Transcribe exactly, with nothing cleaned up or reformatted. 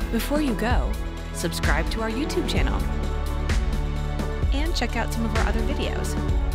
Before you go, subscribe to our YouTube channel and check out some of our other videos.